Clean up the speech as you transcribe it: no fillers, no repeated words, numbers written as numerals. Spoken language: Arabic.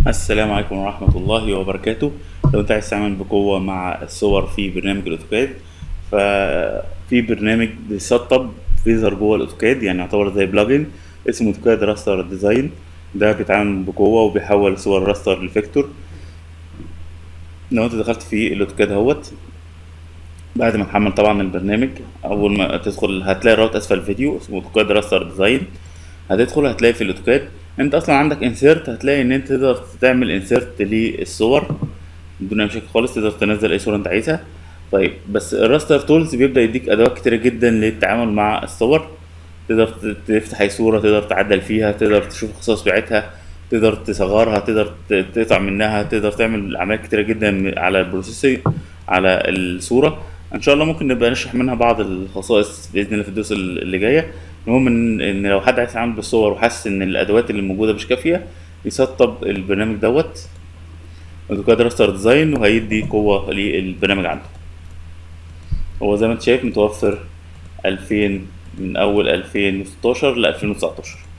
السلام عليكم ورحمة الله وبركاته. لو انت عايز تعمل بقوة مع الصور في برنامج الاوتوكاد، ففي برنامج بيسطب فيزر جوه الاوتوكاد، يعني يعتبر زي بلجن اسمه اوتوكاد راستر ديزاين. ده بيتعامل بقوة وبيحول صور راستر لفيكتور. لو انت دخلت في الاوتوكاد اهوت، بعد ما تحمل طبعا البرنامج، اول ما تدخل هتلاقي رابط اسفل الفيديو اسمه اوتوكاد راستر ديزاين. هتدخل هتلاقي في الاوتوكاد انت اصلا عندك انسيرت، هتلاقي ان انت تقدر تعمل انسيرت للصور بدون اي مشاكل خالص، تقدر تنزل اي صورة انت عايزها. طيب بس الراستر تولز بيبدأ يديك ادوات كتيرة جدا للتعامل مع الصور. تقدر تفتح اي صورة، تقدر تعدل فيها، تقدر تشوف الخصائص بتاعتها، تقدر تصغرها، تقدر تقطع منها، تقدر تعمل عمليات كتيرة جدا على البروسيسنج على الصورة. ان شاء الله ممكن نبقى نشرح منها بعض الخصائص باذن الله في الدروس اللي جايه. المهم ان لو حد عايز يتعامل بالصور وحاسس ان الادوات اللي موجوده مش كافيه، يسطب البرنامج دوت اوتوكاد راستر ديزاين، وهيدي قوه للبرنامج عنده. هو زي ما انت شايف متوفر 2000، من اول 2016 ل 2019.